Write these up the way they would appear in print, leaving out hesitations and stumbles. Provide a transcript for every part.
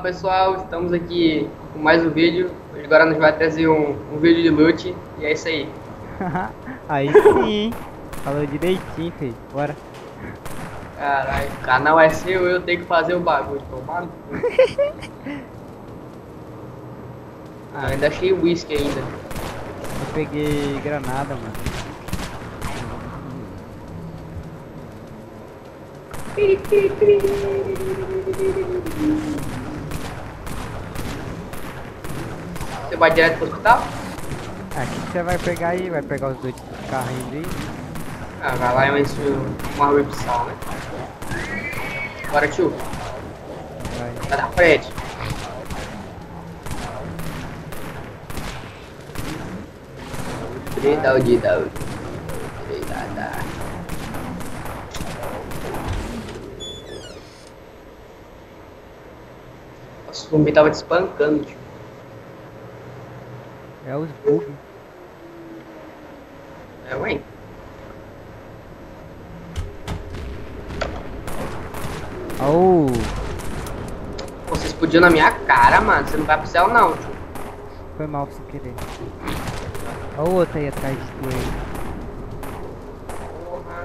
pessoal, estamos aqui com mais um vídeo. Agora nós vai trazer um vídeo de loot e é isso aí. Aí sim, falou direitinho, filho. Bora. Caralho, o canal é seu, eu tenho que fazer o bagulho. Tomado. Ainda achei whisky ainda. Eu peguei granada, mano. Você vai direto pro hospital? Aqui você vai pegar aí, vai pegar os dois carrinhos aí. Vai lá e uma repsal, né? Bora, tio. Vai. Vai da frente. Dá. O zumbi tava te espancando, tio. É os bugs. É, ué. Oh, Você explodiu na minha cara, mano. Você não vai pro céu, não, tio. foi mal sem querer. Olha o outro aí atrás de tu aí. Porra.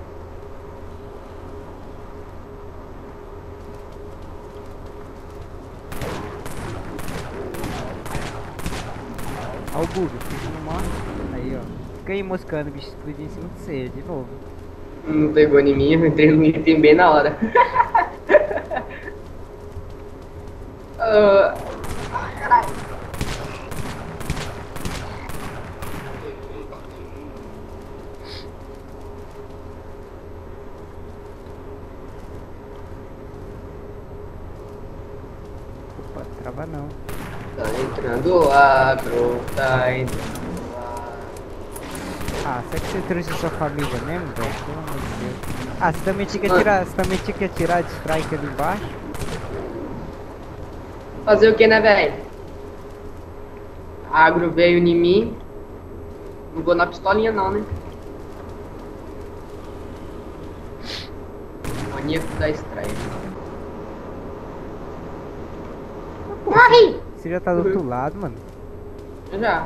Olha o bug, você não morre. Aí, ó. Fica aí moscando, o bicho explodiu em cima de você de novo. Não pegou em mim, eu entrei no item bem na hora. Caralho. Opa, trava não. Tá entrando agro, tá entrando Ah, será que você trouxe sua família mesmo, velho? Pelo amor de Deus. Ah, você também tinha que atirar, de strike ali embaixo? Fazer o que, né, velho? Agro veio em mim. Não vou na pistolinha, não, né? Maníaco da strike. Morre! Você já tá do outro lado, mano. Já.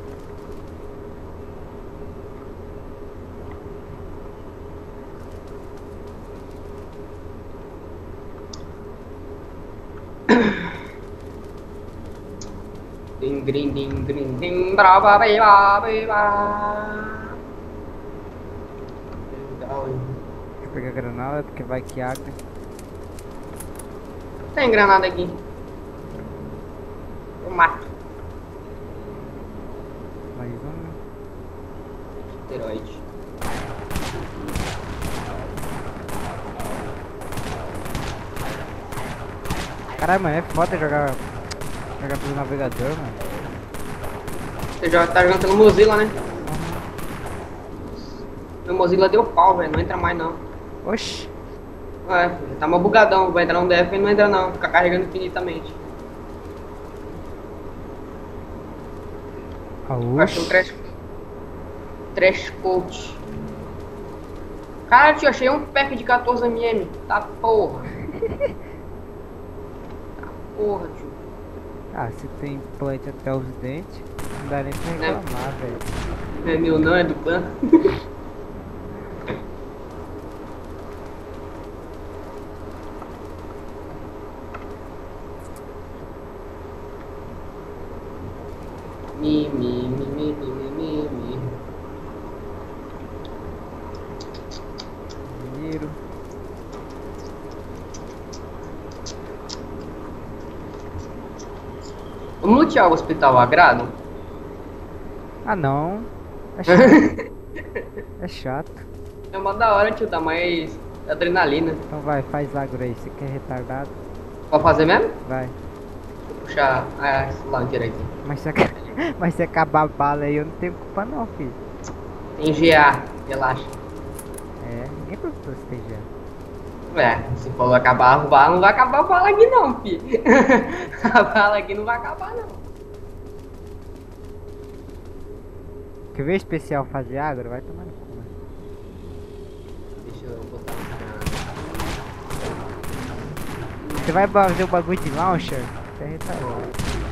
Ding, brava, beba. Legal, hein? Vou pegar granada, porque vai que abre. Tem granada aqui. Eu mato. Mais um. Esteroide. Caralho, mano, é foda jogar pelo navegador, mano. Você já tá jogando pelo Mozilla, né? Meu Mozilla deu pau, velho. Não entra mais, não. Oxi. Ué, tá mal bugadão. Vai entrar no DF e não entra, não. Fica carregando infinitamente. Ah, Achei um oxi. trash coach. Cara, tio, achei um pack de 14 mm. Tá porra. Tá porra, tio. Ah, se tem plant até os dentes, não dá nem pra reclamar, velho. Não é meu não, é do clã. Mi. Dinheiro. Vamos lutear o hospital agrado? Ah, não. É chato. É chato. É uma da hora, tio. Dá mais adrenalina. Então vai, faz agro aí. Você quer retardado? Pode fazer mesmo? Vai. Vou puxar esse lado direito. Mas se acabar a bala aí, eu não tenho culpa não, filho. Tem GA, relaxa. É, ninguém perguntou se tem já. Se for acabar a bala, não vai acabar a bala aqui não, filho. A bala aqui não vai acabar, não. Quer ver especial fazer agro? Vai tomar no cu. Deixa eu botar Você vai fazer o bagulho de launcher? Você é retardado.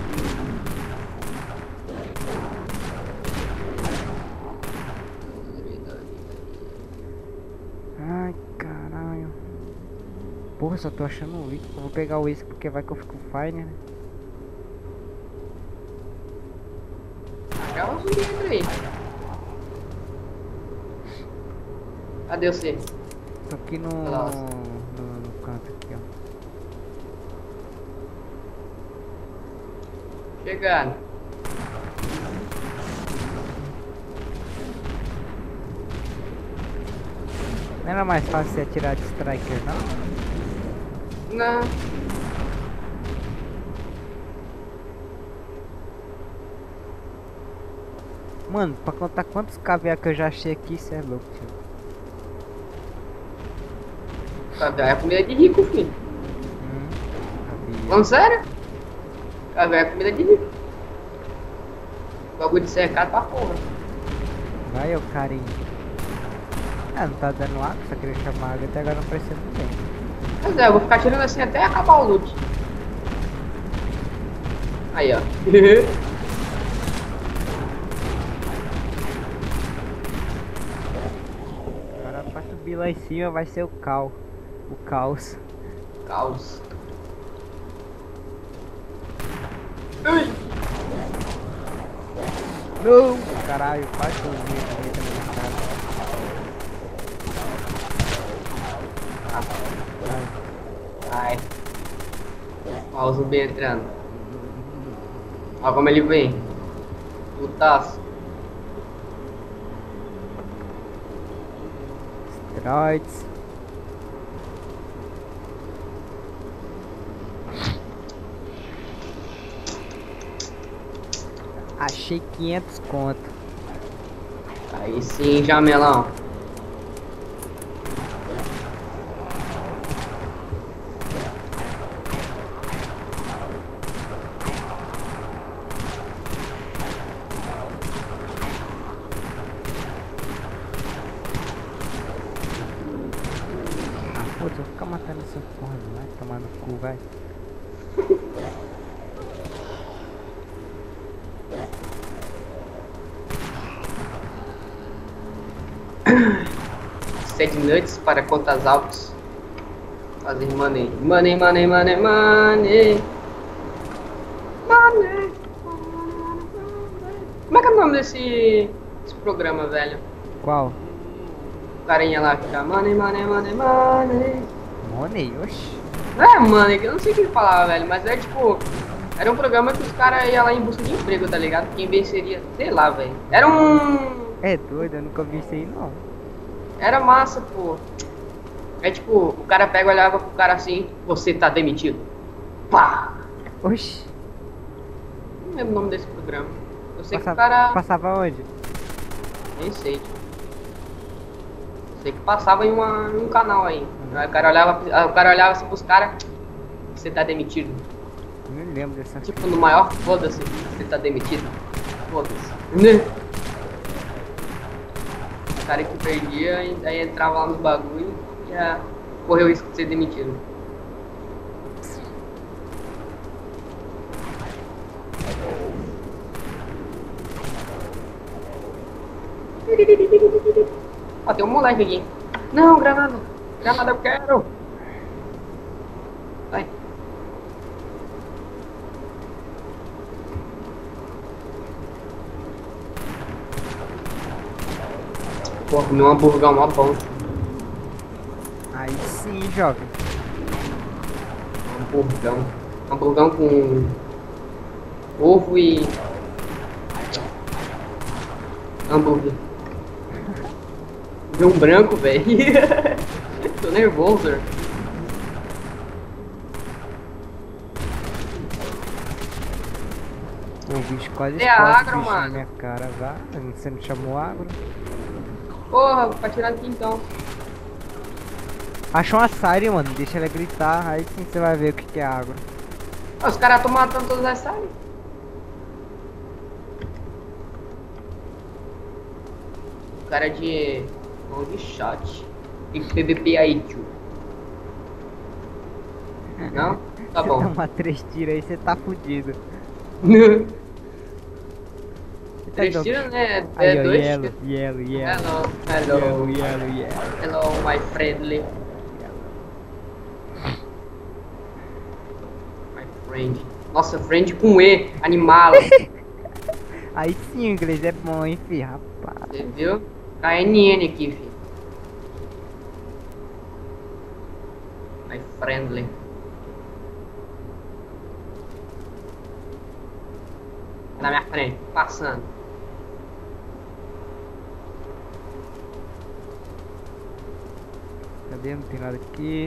Ai, caralho. Porra, só tô achando o whisky. Eu vou pegar o whisky porque vai que eu fico fine, né? Já um zumbi entra aí. Cadê você? Tô aqui no canto aqui, ó. Chegando. Não era mais fácil você atirar de striker, não? Não. Mano, pra contar quantos caviar que eu já achei aqui, cê é louco, tio. Caviar é comida de rico, filho. Caviar. Falando sério? Caviar é comida de rico. Bagulho de cercado pra porra. Vai, ô carinho. Ah, não tá dando água, só queria chamar água até agora não apareceu ninguém. Pois é, eu vou ficar tirando assim até acabar o loot. Aí, ó. Agora pra subir lá em cima vai ser o caos. O caos. Caos. Ui. Não! Caralho, quase que eu vi também na cara. Ai. Ó o zumbi entrando. Ó como ele vem. Putaço. Steroids. Achei 500 conto. Aí sim, Jamelão. Putz, eu vou ficar matando essa porra, não vai tomar no cu, vai. Sete nuts para contas altas. Fazer money. Money, money, money, money. Money. Como é que é o nome desse programa, velho? Qual? O carinha lá que tá money, money, money, money. Money, oxi. Não é money, eu não sei o que ele falava, velho, mas é tipo... Era um programa que os caras iam lá em busca de emprego, tá ligado? Quem venceria, sei lá, velho. Era um... É doido, eu nunca vi isso aí não. Era massa, pô. É tipo, o cara pega e olhava pro cara assim, você tá demitido. Pá! Oxi. Não lembro o nome desse programa. Eu sei que o Passava, cara... passava onde? Nem sei, tipo. Sei que passava em um canal aí. Aí o cara olhava assim pros caras, você tá demitido. Não lembro dessa Tipo, no maior, foda-se, você tá demitido. Foda-se. Né? O cara que perdia, aí entrava lá no bagulho e ia correr o risco de ser demitido. Ó, tem um moleque aqui. Não, granada. Granada eu quero. Vai. Pô, comi um hambúrguer mó bom. Aí sim, jovem. Hamburgão. Hamburgão com ovo e hambúrguer. Deu um branco, velho. Tô nervoso. O bicho quase É explode agro, bicho na mano. minha cara, vá. Você não chamou agro? Porra, pra tirar aqui então. Acha uma Siren, mano. Deixa ela gritar. Aí sim você vai ver o que que é agro. Ó, os caras estão matando todas as áreas. O cara de long shot. E PVP aí, tio. Não? Tá Se bom. tomar 3 tiros aí, você tá fudido. 3 tiros, né? Aí, É ó, 2 yellow, tiros. yellow, yellow. Hello. Yellow. Hello, my friendly. My friend. Nossa, friend com E, animal. Aí sim, o inglês é bom, hein, fi, rapaz. Você viu? KNN aqui, filho. My friendly. Na minha frente, passando. Cadê? Não tem nada aqui.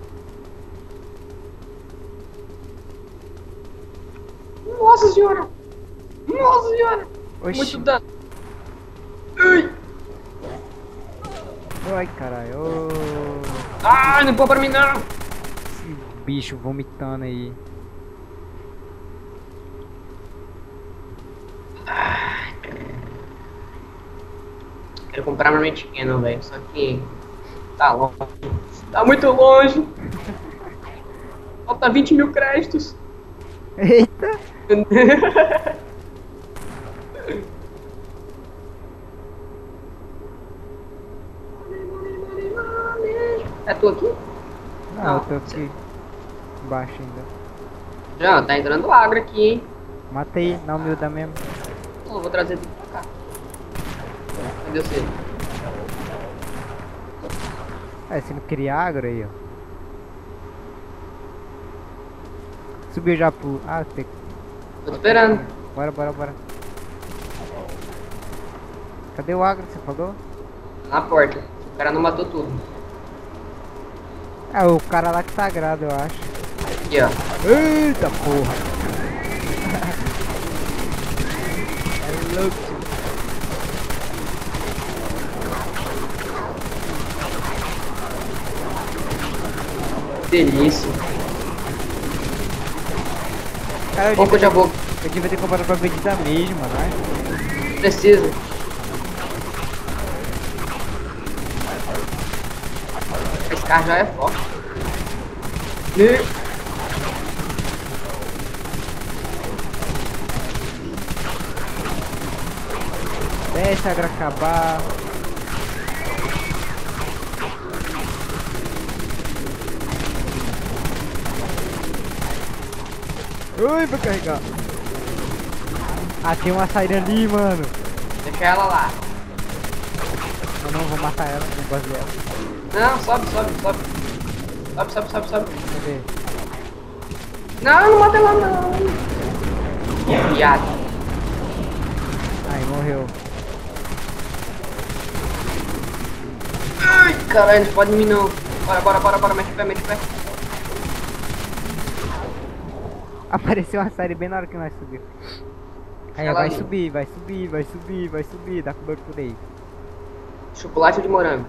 Nossa senhora! Nossa senhora! Oxi. Muito dano. Ai, Ai, caralho. Ô, ah, não pôr pra mim não! esse bicho vomitando aí. Quero comprar uma Red Cannon, velho. Só que tá longe. Tá muito longe. Falta 20 mil créditos. Eita! É tu aqui? Não, eu tô aqui. Embaixo ainda. Já, tá entrando agro aqui, hein? Mata aí, na humilda mesmo. Eu vou trazer tudo pra cá. Cadê você? É, se não queria agro aí, ó. Subiu já pro... Ah, tem... Tô esperando. Bora. Cadê o agro que você falou? Na porta. O cara não matou tudo. É o cara lá que tá sagrado, eu acho. Aqui, ó. Eita porra! É louco. Delícia. Cara, Bom que eu já vou. eu devia ter comprado pra vendida mesmo, né? Precisa. Esse carro já é forte. Deixa a agra acabar. Ui, vou carregar. Ah, tem uma saída ali, mano. Deixa ela lá. Eu não vou matar ela, não gosto dela. Não, sobe. Sobe. Cadê? Não mata ela não. Viado. Ai, morreu. Ai, caralho, não pode em mim não. Bora, mete o pé. Apareceu uma série bem na hora que nós subimos. Aí, Ela vai ali. subir. Dá cobertura aí. Chocolate de morango.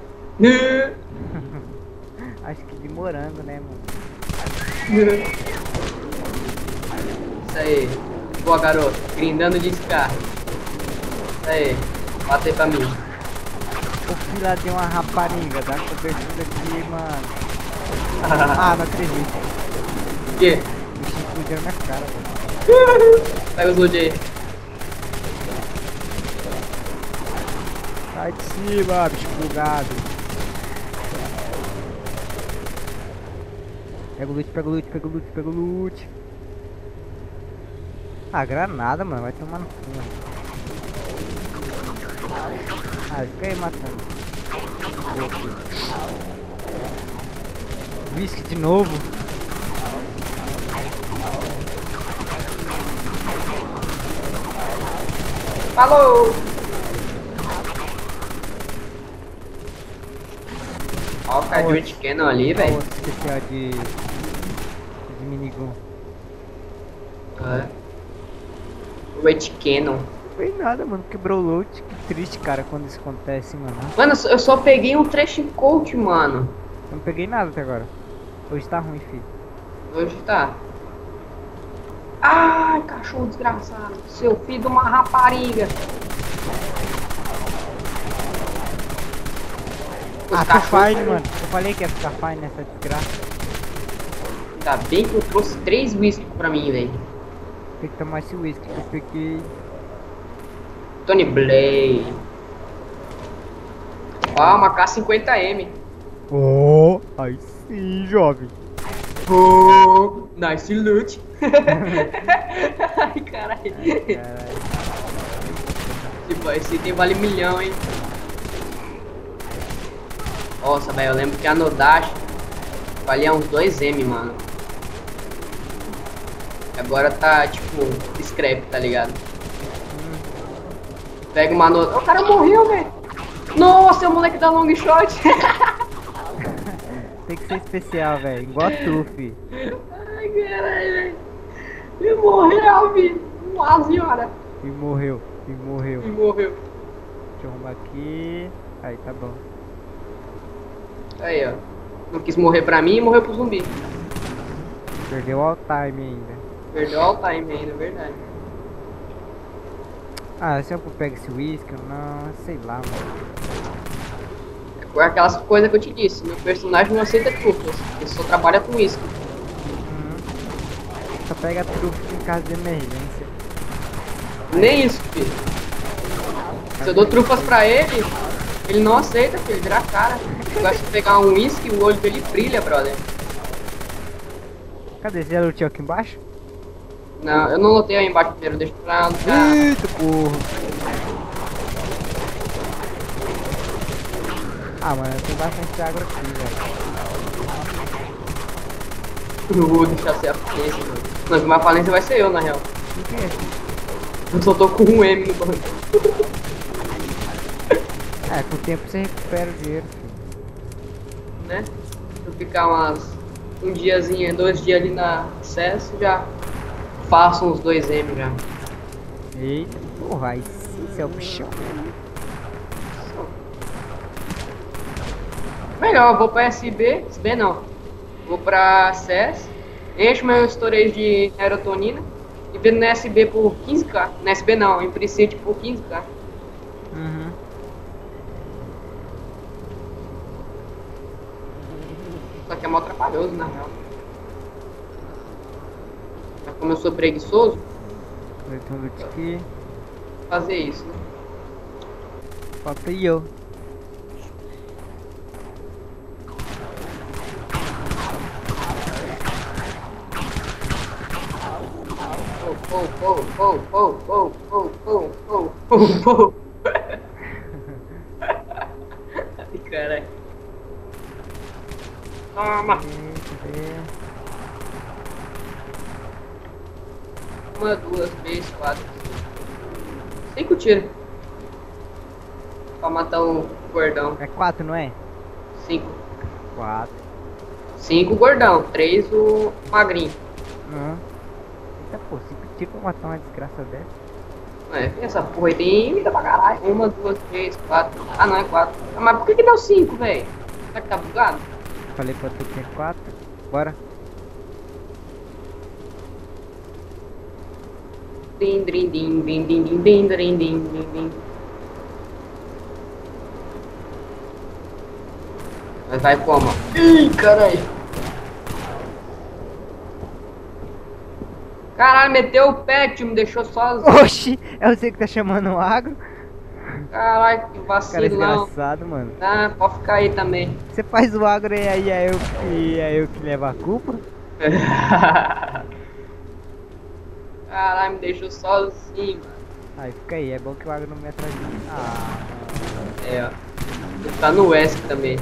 Acho que de morango, né, mano? Isso aí. Boa, garoto. Grindando de descarga. Isso aí. Bate aí pra mim. O filho deu uma rapariga, dá cobertura aqui, mano. Ah, não acredito. O quê? O bichinho explodiu na minha cara, velho. Pega os loot aí. Sai de cima, bicho bugado. Pega o loot. Ah, granada, mano, vai tomar no cu, mano. Ah, fica aí matando. Whisky de novo. Falou! Ó o cara de Red Cannon ali, velho. Outro especial de minigun. É. Red Cannon. Não foi nada, mano. Quebrou o loot. Que triste, cara, quando isso acontece, mano. Mano, eu só peguei um trash coat, mano. Eu não peguei nada até agora. Hoje tá ruim, filho. Hoje tá. Ai, cachorro desgraçado. Seu filho de uma rapariga. Os Ah, tá cachorros- fine, mano. Eu falei que ia ficar fine nessa desgraça. Ainda bem que eu trouxe 3 whisky pra mim, velho. Tem que tomar esse whisky que eu peguei. Tony Blade. Ó, uma K50M. Oh, aí sim, jovem. Oh, nice loot. Ai, caralho. Caralho. Tipo, esse item vale milhão, hein. Nossa, velho, eu lembro que a Nodash valia uns 2M, mano. Agora tá, tipo, scrap, tá ligado? Pega uma Nodash. O cara morreu, velho. Nossa, é o moleque da long shot. Tem que ser especial, velho. Igual tu, fi. Ai, caralho, velho. E morreu, filho. Nossa senhora. E morreu. E morreu. E morreu. Deixa eu arrumar aqui. Aí, tá bom. Aí, ó. Não quis morrer pra mim e morreu pro zumbi. Perdeu all time ainda. Perdeu all time ainda, é verdade. Ah, se eu pego esse whisky, não, sei lá, mano. Foi aquelas coisas que eu te disse. Meu personagem não aceita trufas. Ele só trabalha com isso. Só pega truque em caso de emergência. Nem isso, filho. Se eu dou trufas pra ele, ele não aceita, filho. Ele vira a cara. Eu gosto de pegar um uísque e o olho dele brilha, brother. Cadê? Você já lutou aqui embaixo? Não, eu não lutei aí embaixo primeiro. Deixa pra lutar. Eita porra! Ah, mano, tem bastante água aqui, velho. Eu vou deixar ser a falência, mano. Não, que uma falência vai ser eu, na real. O que é? Eu só tô com um M no banco. É, com o tempo você recupera o dinheiro, filho. Né? Se eu ficar um diazinho, 2 dias ali na acesso, já faço uns 2M já. Eita, porra, aí sim, você é o bichão. Melhor, eu vou pra SB não. Vou pra CS, encho meu storage de serotonina e vendo na SB por 15k. Na SB não, em Prestige por 15k. Uhum. Só que é mal trabalhoso, na real. Mas como eu sou preguiçoso, Vai ter um loot aqui. fazer isso, né? Falta eu. Ai, caralho. Toma! Uma, 2, 3, 4, 5 tiros. Pra matar um gordão. É 4, não é? 5. 4. 5 gordão, 3 o magrinho. Uhum. Eita, pô, 5 tiros pra matar uma desgraça dessa. É, essa porra aí tem vida pra caralho. 1, 2, 3, 4. Ah, não, é 4. Ah, mas por que deu 5, velho? Será que tá bugado? Falei pra tu que é 4. Bora. Din, din, din, din, din, din, din, din, din, din, din. Mas vai como? Ih, caralho. Caralho, meteu o pé, tio, me deixou sozinho. Oxi, é você que tá chamando o agro? Caralho, que Cara vacilão. desgraçado, mano. Ah, pode ficar aí também. Você faz o agro e aí é eu que levo a culpa? Caralho, me deixou sozinho, mano. Aí fica aí, é bom que o agro não me atrasa. Ah, É, ó. Ele tá no ESC também.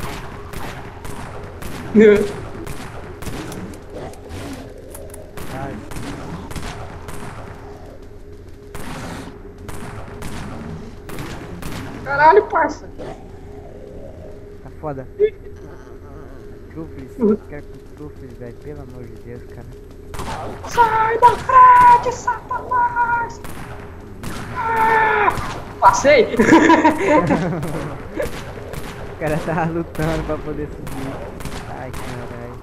ai. Caralho, parça. Tá foda. Trufles, quero com trufles, velho. Pelo amor de Deus, cara. Sai da frente, Satanás! Ah, passei! O cara tava lutando pra poder subir. Ai, caralho.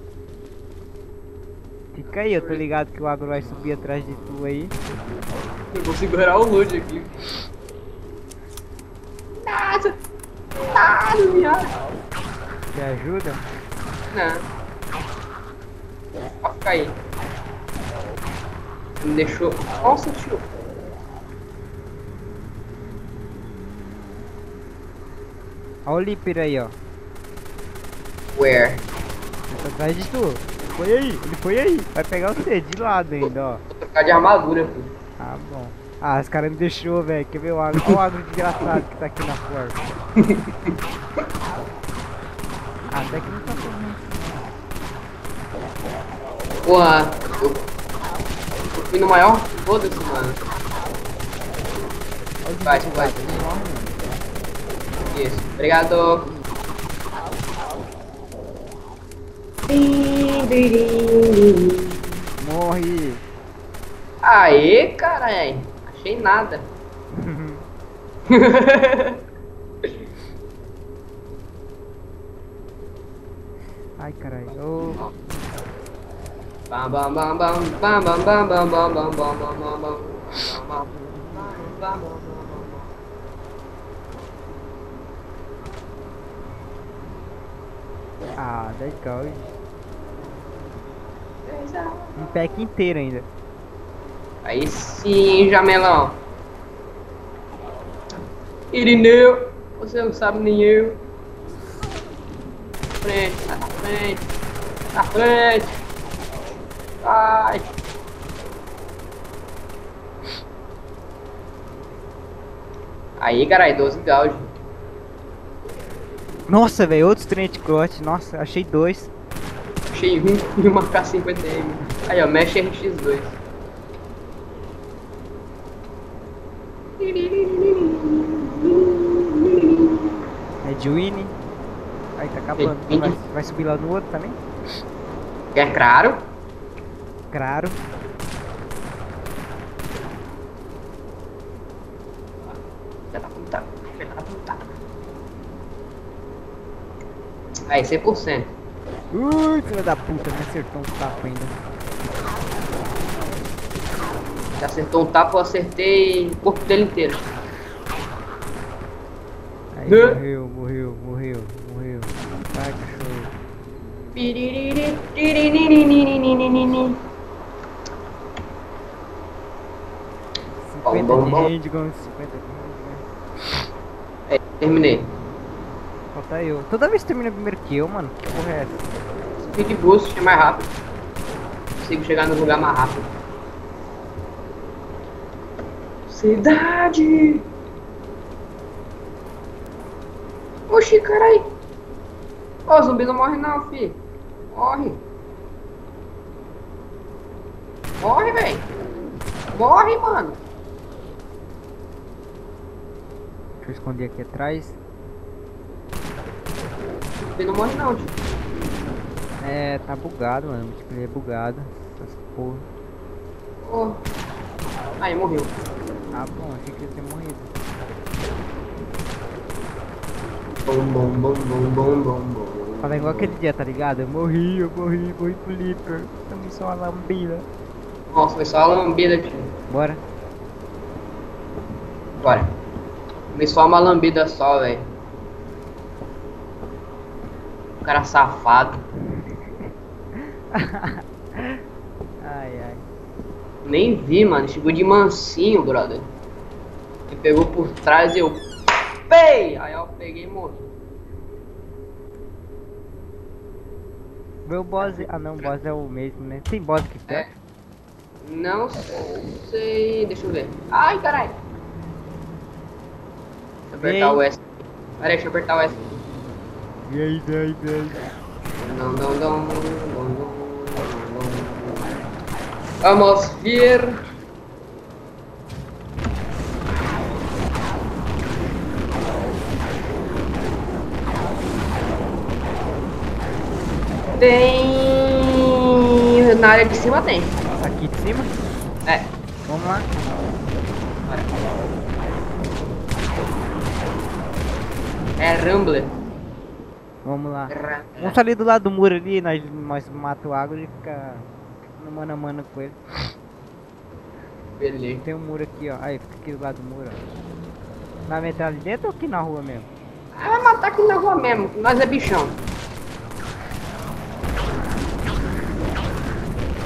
Fica aí, eu tô ligado que o agro vai subir atrás de tu aí. Eu vou segurar o loot aqui. Nossa! Nossa, viado! Você ajuda? Não. cair. Me deixou. Nossa, tio. Olha o Liper aí, ó. Where? Ele tá atrás de tu. Ele foi aí. Vai pegar você de lado ainda, ó. Vou trocar de armadura, filho. Ah, bom. Ah, os caras me deixou, velho. Quer ver o agro? Olha o agro desgraçado que tá aqui na porta. Ah, até que não tá tão ruim. Porra, eu fui no maior. Foda-se, mano. Olha os Vai, desgraçados, vai. eles morrem, mano. Isso. Obrigado. Morre! Aê, caralho. Achei nada. Ai, caralho. Oh. Bam bam bam bam bam bam bam bam bam bam bam bam bam bam bam. Ah, legal. Um pack inteiro ainda. Aí sim, Jamelão. Irineu, você não sabe nem eu. Frente, na frente, na frente. Vai. Aí, caralho, 12 gauge. Nossa, velho, outros trem de crote. Nossa, achei dois. Achei um e uma K50M. Aí, ó, Mesh RX2. É de Winnie. Aí tá acabando. Vai subir lá no outro também? Quer claro? Claro. Filha da puta, filha da puta. Aí, 100%. Filha da puta, me acertou um tapa ainda. Você acertou um tapa, eu acertei o corpo dele inteiro. Aí, morreu. Vai, cachorro. Bom, 50 bom, de bom. handgun, 50 de handgun. Aí, terminei. Falta eu. Toda vez que termina primeiro que eu, mano. Que porra é essa? Speed boost é mais rápido. Consigo chegar no lugar mais rápido. Cidade! Oxi, carai! Ô, zumbi não morre não, fi. Morre. Morre, velho. Morre, mano. Deixa eu esconder aqui atrás. Zumbi não morre não, tio. É, tá bugado, mano. Tipo, ele é bugado. Essas porra. Oh. Aí, morreu. Ah, bom, achei que ele tinha morrido. Bom, bom, bom, bom, bom, bom, bom. Fala igual aquele dia, tá ligado? Eu morri pro Liper. Também sou uma lambida. Nossa, foi só a lambida, tio. Bora. Bora. Foi só uma lambida só, velho. O cara safado. Ai. Nem vi, mano. Chegou de mansinho, brother. Ele pegou por trás e eu... Pei! Aí eu peguei e morri. Meu boss... Ah não, o boss é o mesmo, né? Tem boss aqui perto? Não sei... Deixa eu ver. Ai, caralho. Deixa eu apertar o S. Pera aí, deixa eu apertar o S. E aí, daí. Não. Vamos ver. Tem... Na área de cima tem. Aqui de cima? É. Vamos lá. Bora. É Rumble. Vamos lá. Vamos sair do lado do muro ali, nós matamos o água e fica no mano a mano com ele. Beleza. Tem um muro aqui, ó. Aí, fica aqui do lado do muro, ó. Vai entrar ali dentro ou aqui na rua mesmo? Ah, vai matar aqui na rua mesmo, que nós é bichão.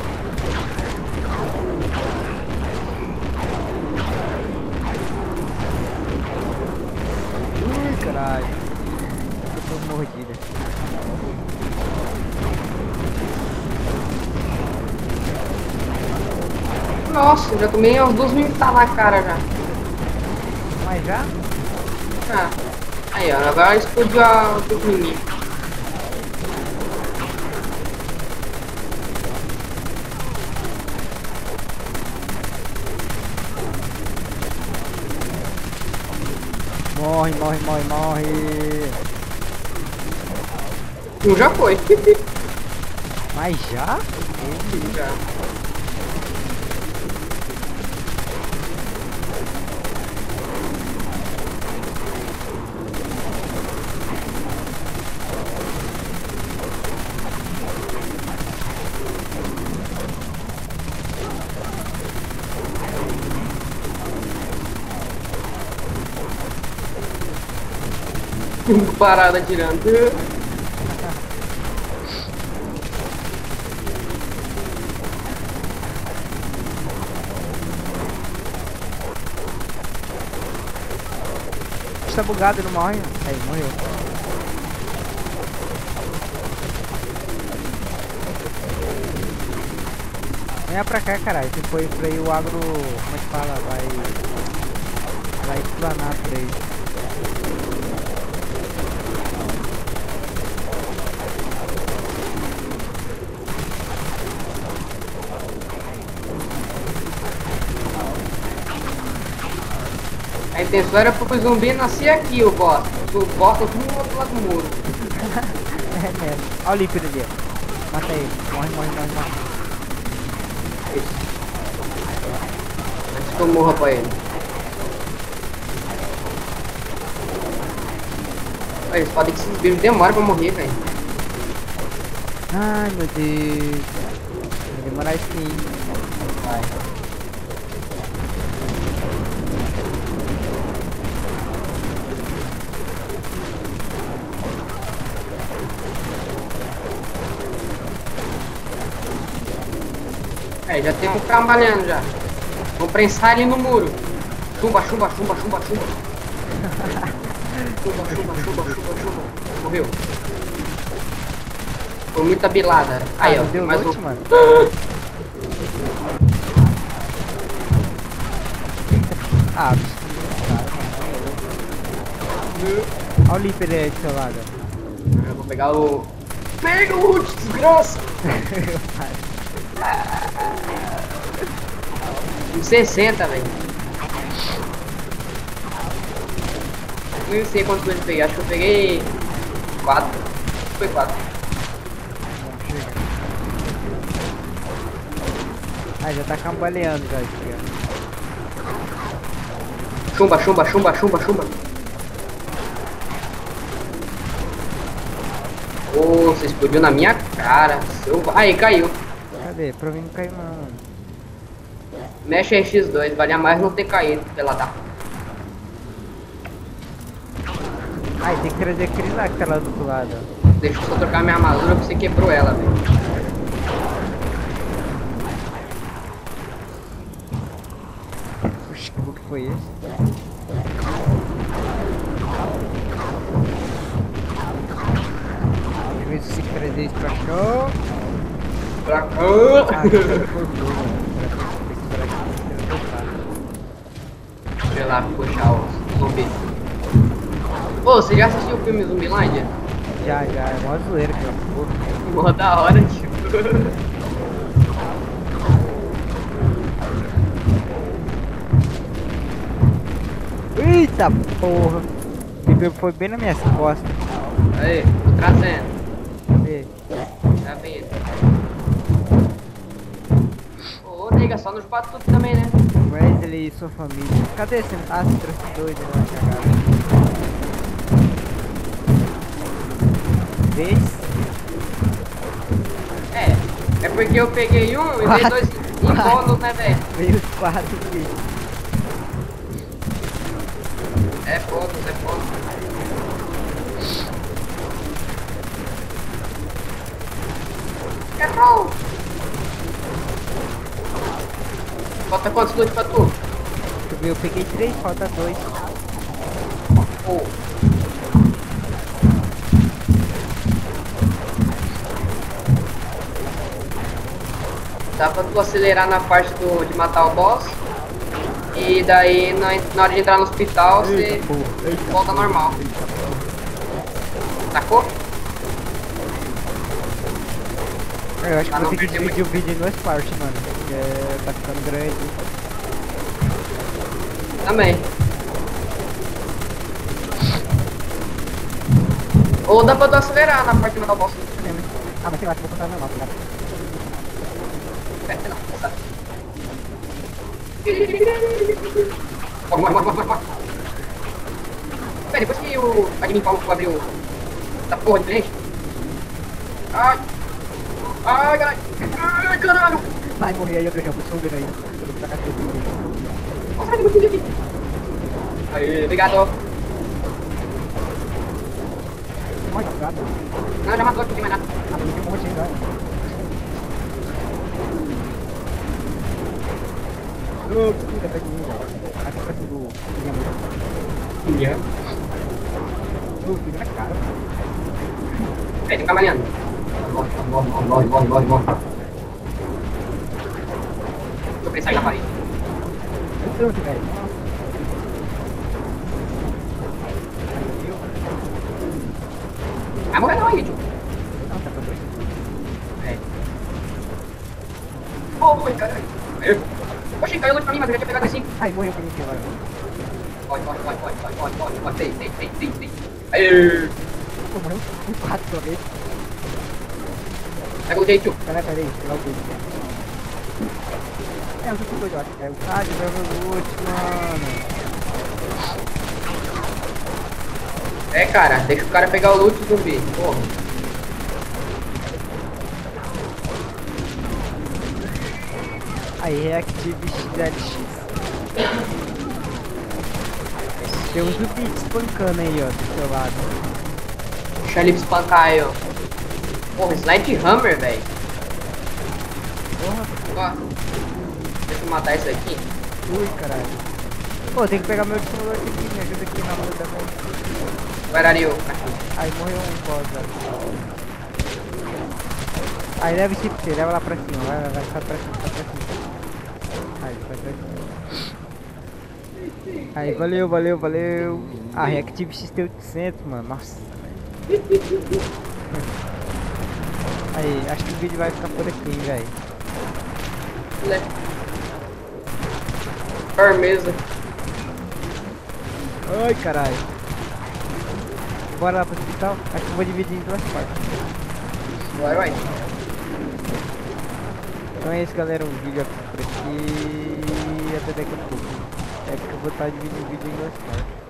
caralho. Eu tô mordida. Nossa, já tomei umas 2 minutadas na cara já. Mas já? Ah. Aí, ó, agora explodiu o pequenininho. Morre, morre, morre, morre. Um já foi. Mas já? Já. Parada tirando. Está bugado, ele não morre. Aí, morreu. Venha pra cá, caralho. Se for por aí, o agro, como é que fala? Vai explanar por aí. A intenção era pro zumbi nascer aqui, o boss. O boss é tudo no outro lado do muro. É mesmo. Olha o líquido ali. Mata ele. Morre, morre, morre, morre. Isso. Antes que eu morra pra ele. Olha, eles podem que esses bichos demoram pra morrer, velho. Ai, meu Deus. Vai demorar sim. Vai. É, já tem um trabalhando já. Vou prensar ele no muro. Chumba, chumba, chumba, chumba, chumba. Chuba, chuba, chuba, chuba, chuba. Morreu. Foi muita bilada. Aí, ó. Deu Mais noite, um. mano. Ah, olha o Liper aí do seu lado. Eu vou pegar o... Pega o ult, desgraça! 60, velho. Nem sei quantos eu peguei. Acho que eu peguei 4. Foi 4. Ah, já tá cambaleando já aqui, ó. Chumba, chumba, chumba, chumba, chumba. Ô, você explodiu na minha cara. Seu... Aí, caiu. Cadê? Pra mim não caiu não, mano. Mexe aí X2, valia mais não ter caído pela da. Ai, tem que trazer aquele lá que tá lá do outro lado. Deixa eu só trocar minha armadura porque você quebrou ela, velho. Oxi, que bug foi esse? Deixa eu ver se esse 3D pra show. Pra cá. Ah, que cortou, mano. Deixa eu lá puxar o zumbi. Ô, você já assistiu o filme Zumbilândia? Já, é mó zoeira que eu vou. Mó da hora, tipo. Eita porra! Me pegou, foi bem nas minhas costas. Aí, tô trazendo. Cadê? Tá vendo? Ô, nega, só nos bate tudo também, né? Wesley e sua família. Cadê esse? Ah, você trouxe dois ali na cagada. Vês? É porque eu peguei um e dei dois em bônus, né, velho? Veio os quatro aqui. É bônus, é bônus. Errou! Falta quantos loot pra tu? Eu peguei três, falta dois. Oh. dá pra tu acelerar na parte de matar o boss. E daí na hora de entrar no hospital você volta normal. Sacou? Eu acho que vou ter que dividir o vídeo em duas partes, mano. Porque tá ficando grande. Também. Ou dá pra tu acelerar na parte de matar o boss. Ah, mas sei lá, que eu vou contar normal, tá? Não, sabe? Morre. Depois que o admin Paulo abriu essa porra de cliente. Ai, caralho. Ai, caralho. Vai morrer aí, André, eu vou subindo aí. Eu vou tacar tudo. Nossa, eu vou fugir aqui. Aí, obrigado. Morre, gato. Não, já matou aqui, não tem mais nada. Ah, tem um monte de gato. Ô, puta, tá aqui, velho. Aqui pra tudo. Minha. Tudo na cara. Tem um caminhando. Morre. Deixa eu pensar na parede. Tanto, velho. Vai morrer não aí, tio. Não, tá pra dois. É. Oi, caralho. Aí. Oxi, caiu luz pra mim, mas eu já tinha pegado assim. Ai, morreu pra mim aqui agora. Corre. Tem. Aí. Pô, morreu muito rápido pela vez. Pega o jeito. Peraí, pegar o dedo. É, eu tô com dois, eu acho. É o cara de Overloot, mano. É, cara, deixa o cara pegar o loot do zumbi. Porra. Aí, Reactive XLX. Tem um zumbi te espancando aí, ó, do seu lado. Deixa ele espancar aí, ó. Porra, Sledgehammer, velho. Porra. Ó. Deixa eu matar isso aqui. Ui, caralho. Pô, tem que pegar meu distribuidor aqui, me ajuda aqui na luta também. Where are you, cachorro? Aí morreu um boss, velho. Aí leva esse pra você, leva lá pra cima, vai ficar pra cima, Aí, vai pra cima. Aí, valeu. Ah, Reactive XT800, mano, nossa. Aí, acho que o vídeo vai ficar por aqui, velho. Firmeza. Ai, caralho. Bora lá pro hospital? Acho que eu vou dividir em duas partes. Vai. Então é isso, galera, um vídeo por aqui. Até daqui a pouco. É porque eu vou estar dividindo o vídeo em duas partes.